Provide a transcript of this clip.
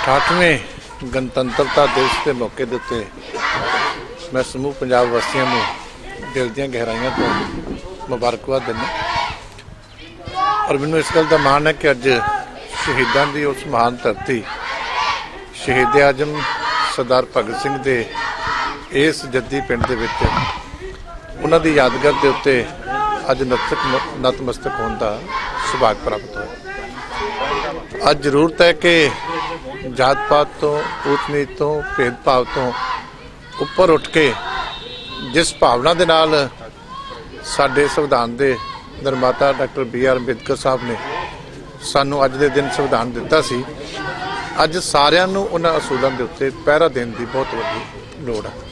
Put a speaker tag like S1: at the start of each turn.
S1: 60वें गणतंत्रता दिवस के मौके के उत्ते मैं समूह पंजाब वासियों को दिल दी गहराइयों तो मुबारकबाद देना और मैनूं इस गल का माण है कि अज शहीदों की उस महान धरती शहीद आजम सरदार भगत सिंह के इस जद्दी पिंड दे विच उन्हां दी यादगार के उत्ते अज नतमस्तक होने का सुभाग प्राप्त होया। अज जरूरत है कि जात पात तो ऊच नीच तो भेदभाव तो उपर उठ के जिस भावना दे नाल साडे संविधान के निर्माता डॉक्टर BR अंबेडकर साहब ने सानू अज दे दिन संविधान दिता सी, अज सारिआं नूं उन्हां असूलों के उत्ते पहरा देने की बहुत वड्डी लोड़ है।